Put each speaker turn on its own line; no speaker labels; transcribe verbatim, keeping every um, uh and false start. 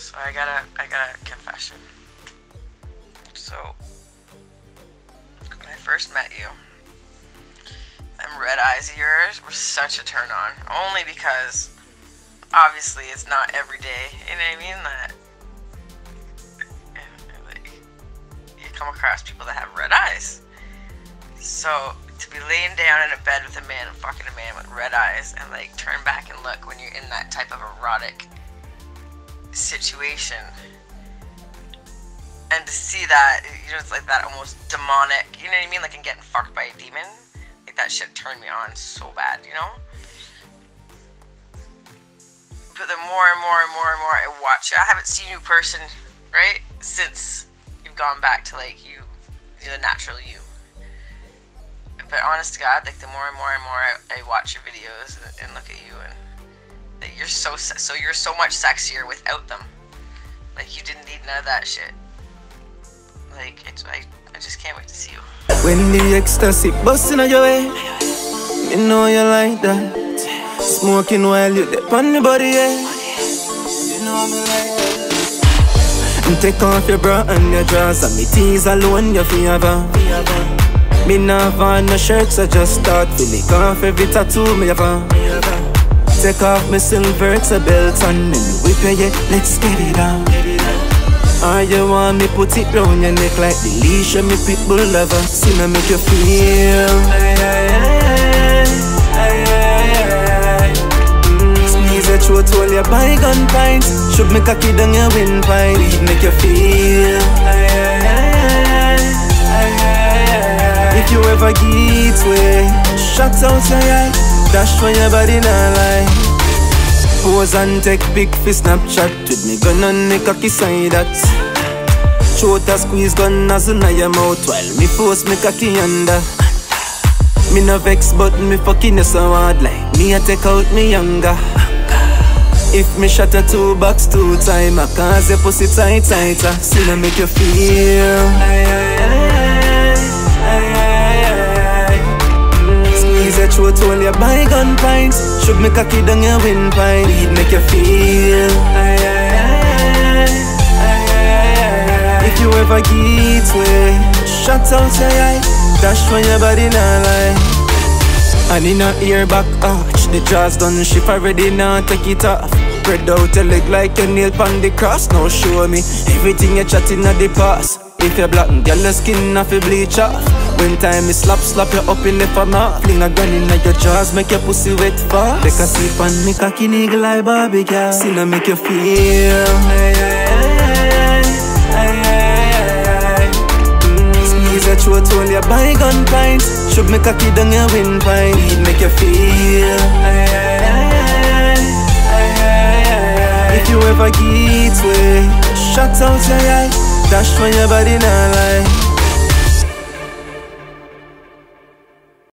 So I got a, I got a confession. So, when I first met you, them red eyes of yours were such a turn on. Only because, obviously, it's not every day, you know what I mean, that like, you come across people that have red eyes. So, to be laying down in a bed with a man and fucking a man with red eyes and like turn back and look when you're in that type of erotic situation, and to see that, you know, it's like that almost demonic, you know what I mean, like I'm getting fucked by a demon, like that shit turned me on so bad, you know. But the more and more and more and more I watch you, I haven't seen you in person, right, since you've gone back to like you, the natural you. But honest to God, like the more and more and more I, I watch your videos and, and look at you, and that you're so so you're so much sexier without them. Like you didn't need none of that shit. Like it's I I just can't wait to see you.
When the ecstasy busting on your way, you know you like that. Smoking while you dip on the body, yeah. You know me like that. And take off your bra and your drawers, and me tease alone you feel ever. Me not want no shirts, I just start to lick off every tattoo me have on. Take off my silver, it's a belt and me whip you, yeah, let's get it on. Or you want me put it round your neck like the leash of me pitbull lover. See me make you feel. mm, Squeeze your throat, hold your bygone pint. Should me cocky down your windpipe. Weed make you feel. If you ever get way, shut out your eye, dash when your body not lie. Pose and take pic for Snapchat with me gun and me cocky side that. Throat a squeeze gun nozzle in your mouth while me force me cocky under. Me no vex but me fucking you so hard like me a take out me younger. If me shot a two box two time, I cause your pussy tight tighter. See me make you feel. Squeeze your throat, hold your bygone pint. Should me cocky down your windpipe. Weed make you feel. If you ever get way, shut out your eye, dash when your body not lie. And in a ear back arch, the jaws done shift already, now take it off. Spread out your leg like a nail on the cross. Now show me everything you chatting at the past. If you're black, girl, your skin off, you bleach off. When time is slap, slap you up in left a mark. Fling a gun in your jaws, make your pussy wet fast. Take a sip and me cocky nigga like Barbie girl. See now make you feel. mm, Squeeze your throat, hold your bygone pint. Should me cocky down your windpipe. Weed make you feel. If you ever get way, shut out your eye, dash when your body not lie.